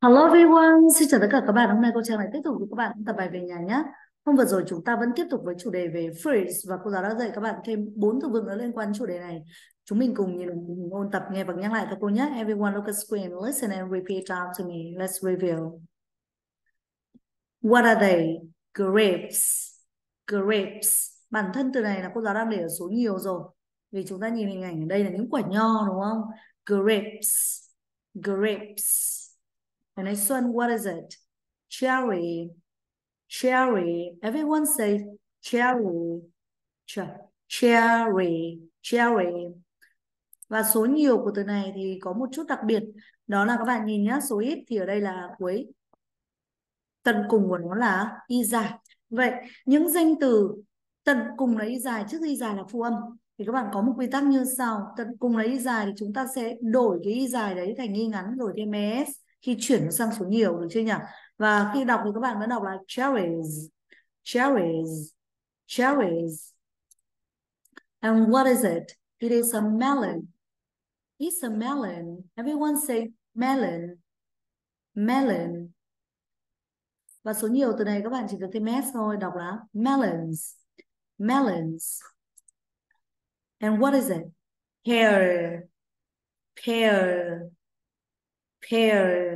Hello everyone, xin chào tất cả các bạn. Hôm nay cô Trang lại tiếp tục với các bạn tập bài về nhà nhé. Hôm vừa rồi chúng ta vẫn tiếp tục với chủ đề về phrase và cô giáo đã dạy các bạn thêm 4 từ vựng nữa liên quan đến chủ đề này. Chúng mình cùng nhìn ôn tập nghe và nhắc lại các cô nhé. Everyone look at screen, listen and repeat after me. Let's review. What are they? Grapes. Grapes. Bản thân từ này là cô giáo đang để ở số nhiều rồi. Vì chúng ta nhìn hình ảnh ở đây là những quả nho đúng không? Grapes. Grapes. The next one, what is it? Cherry. Cherry. Everyone say cherry. Cherry. Cherry. Và số nhiều của từ này thì có một chút đặc biệt. Đó là các bạn nhìn nhá, số ít thì ở đây là cuối. Tận cùng của nó là y dài. Vậy những danh từ tận cùng là y dài, trước y dài là phụ âm. Thì các bạn có một quy tắc như sau. Tận cùng là y dài thì chúng ta sẽ đổi cái y dài đấy thành y ngắn rồi thêm es khi chuyển nó sang số nhiều, được chưa nhỉ? Và khi đọc thì các bạn vẫn đọc là cherries. Cherries. Cherries. And what is it? It is a melon. It's a melon. Everyone say melon. Melon. Và số nhiều từ này các bạn chỉ việc thêm s thôi, đọc là melons. Melons. And what is it? Pear. Pear. Pear.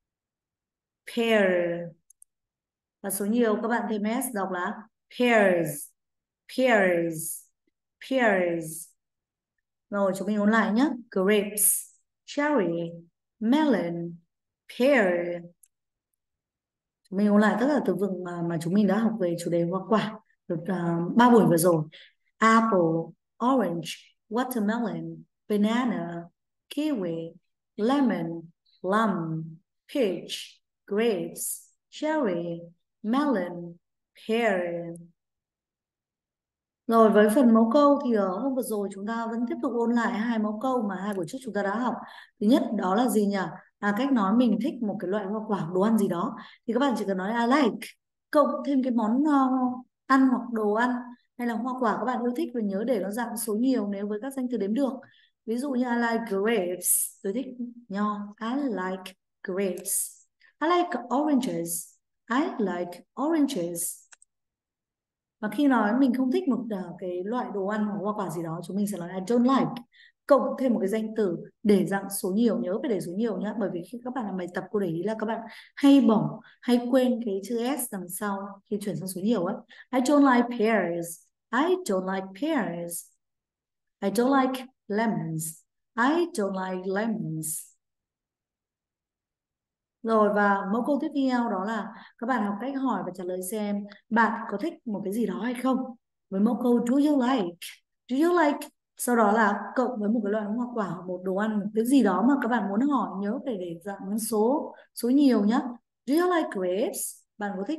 Pear. Và số nhiều các bạn thêm s, đọc là pears. Pears. Pears. Rồi chúng mình ôn lại nhé. Grapes, cherry, melon, pear. Chúng mình ôn lại tất cả từ vựng mà chúng mình đã học về chủ đề hoa quả được 3 buổi vừa rồi. Apple, orange, watermelon, banana, kiwi, lemon, plum, peach, grapes, cherry, melon, pear. Rồi với phần mẫu câu thì ở hôm vừa rồi chúng ta vẫn tiếp tục ôn lại hai mẫu câu mà hai buổi trước chúng ta đã học. Thứ nhất đó là gì nhỉ? Cách nói mình thích một cái loại hoa quả đồ ăn gì đó. Thì các bạn chỉ cần nói I like cộng thêm cái món ăn hoặc đồ ăn hay là hoa quả các bạn yêu thích và nhớ để nó dạng số nhiều nếu với các danh từ đếm được. Ví dụ như I like grapes, tôi thích nho. I like grapes. I like oranges. I like oranges. Và khi nói mình không thích một cái loại đồ ăn hoặc hoa quả gì đó, chúng mình sẽ nói I don't like cộng thêm một cái danh từ để dạng số nhiều, nhớ phải để số nhiều nhá, bởi vì khi các bạn làm bài tập cô để ý là các bạn hay bỏ hay quên cái chữ s đằng sau khi chuyển sang số nhiều ấy. I don't like pears. I don't like pears. I don't like lemons. I don't like lemons. Rồi và mẫu câu tiếp theo đó là các bạn học cách hỏi và trả lời xem bạn có thích một cái gì đó hay không. Với mẫu câu do you like? Do you like? Sau đó là cộng với một cái loại hoa quả hoặc một đồ ăn, một cái gì đó mà các bạn muốn hỏi, nhớ phải để dạng số nhiều nhá. Do you like grapes? Bạn có thích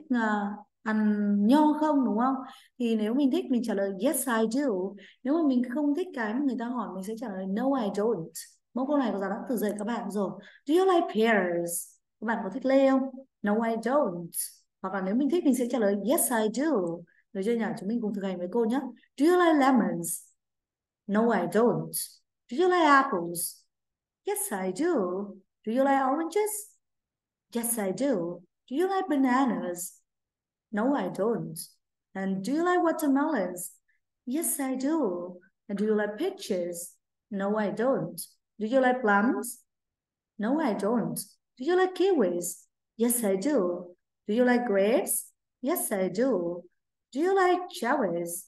ăn nho không, đúng không? Thì nếu mình thích mình trả lời yes I do. Nếu mà mình không thích cái mà người ta hỏi mình sẽ trả lời no I don't. Mẫu câu này có giáo đã từng dạy các bạn rồi. Do you like pears? Các bạn có thích lê không? No I don't. Hoặc là nếu mình thích mình sẽ trả lời yes I do. Được chưa nhỉ? Chúng mình cùng thực hành với cô nhé. Do you like lemons? No I don't. Do you like apples? Yes I do. Do you like oranges? Yes I do. Do you like bananas? No I don't. And do you like watermelons? Yes I do. And do you like peaches? No I don't. Do you like plums? No I don't. Do you like kiwis? Yes, I do. Do you like grapes? Yes, I do. Do you like cherries?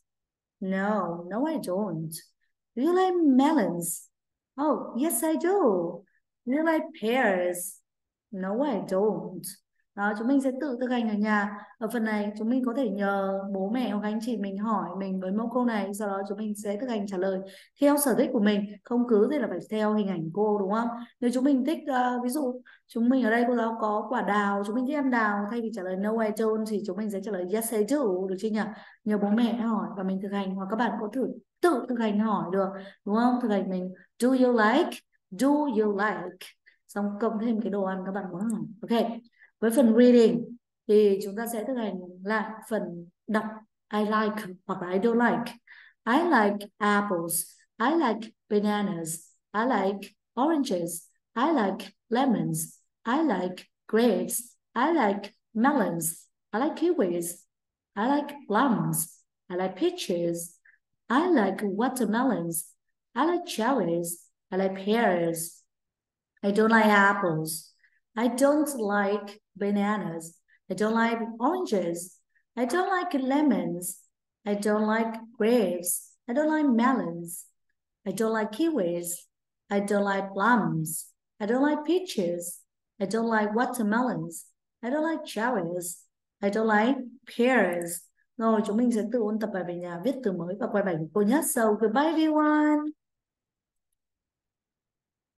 No, no, I don't. Do you like melons? Oh, yes, I do. Do you like pears? No, I don't. Đó, chúng mình sẽ tự thực hành ở nhà. Ở phần này chúng mình có thể nhờ bố mẹ hoặc anh chị mình hỏi mình với mẫu câu này, sau đó chúng mình sẽ thực hành trả lời theo sở thích của mình, không cứ thế là phải theo hình ảnh cô, đúng không? Nếu chúng mình thích ví dụ chúng mình ở đây cô giáo có quả đào, chúng mình thích ăn đào, thay vì trả lời no I don't thì chúng mình sẽ trả lời yes I do, được chưa nhỉ? Nhờ bố mẹ hỏi và mình thực hành, hoặc các bạn có thử tự thực hành hỏi được, đúng không? Thực hành mình do you like, do you like, xong cộng thêm cái đồ ăn các bạn muốn hỏi. Ok, với phần reading thì chúng ta sẽ thực hành lại phần đọc I like hoặc là I don't like. I like apples. I like bananas. I like oranges. I like lemons. I like grapes. I like melons. I like kiwis. I like plums. I like peaches. I like watermelons. I like cherries. I like pears. I don't like apples. I don't like bananas. I don't like oranges. I don't like lemons. I don't like grapes. I don't like melons. I don't like kiwis. I don't like plums. I don't like peaches. I don't like watermelons. I don't like cherries. I don't like pears. Rồi chúng mình sẽ tự ôn tập bài về nhà, viết từ mới và quay bài của cô nhé. So goodbye everyone.